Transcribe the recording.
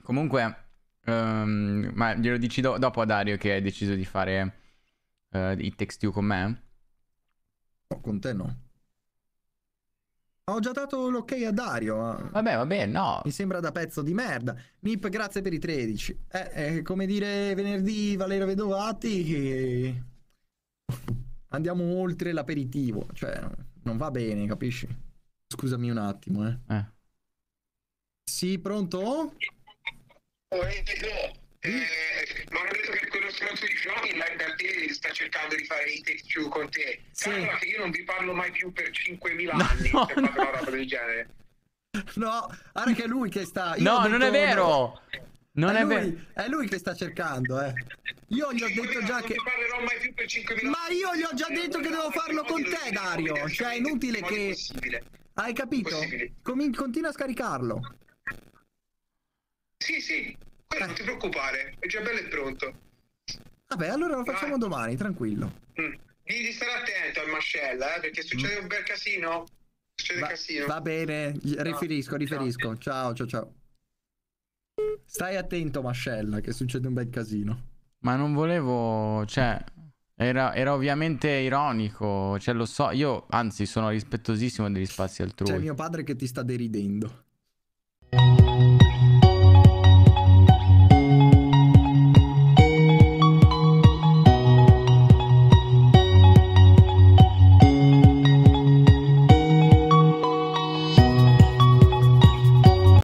Comunque, ma glielo dici dopo a Dario che hai deciso di fare i Takes Two con me? No, con te no. Ho già dato l'ok a Dario. Vabbè, no. Mi sembra da pezzo di merda. Nip, grazie per i 13. È come dire venerdì Valerio Vedovati che andiamo oltre l'aperitivo. Cioè, non va bene, capisci? Scusami un attimo, eh. Eh. Sì, pronto? Ma hanno detto che quello stronzo di Johnny live da te sta cercando di fare i take two con te. Sì. Calcola che io non vi parlo mai più per 5.000 No, anni no, se fate una roba del genere. No, guarda che è lui che sta. Io no, ho detto, non è vero. Non è vero. È lui che sta cercando, eh. Io gli ho detto già non che. vi parlerò mai più per 5.000 Ma io gli ho già detto che devo farlo con te, Dario. Cioè, è inutile che. Hai capito? Continua a scaricarlo. Sì, non ti preoccupare, è già bello e pronto. Vabbè, allora lo facciamo domani, tranquillo. Devi di stare attento al mascella, perché succede un bel casino. Succede casino. Va bene, riferisco. Ciao. Stai attento, mascella, che succede un bel casino. Ma non volevo, cioè, era ovviamente ironico, cioè lo so, io anzi sono rispettosissimo degli spazi altrui. C'è mio padre che ti sta deridendo.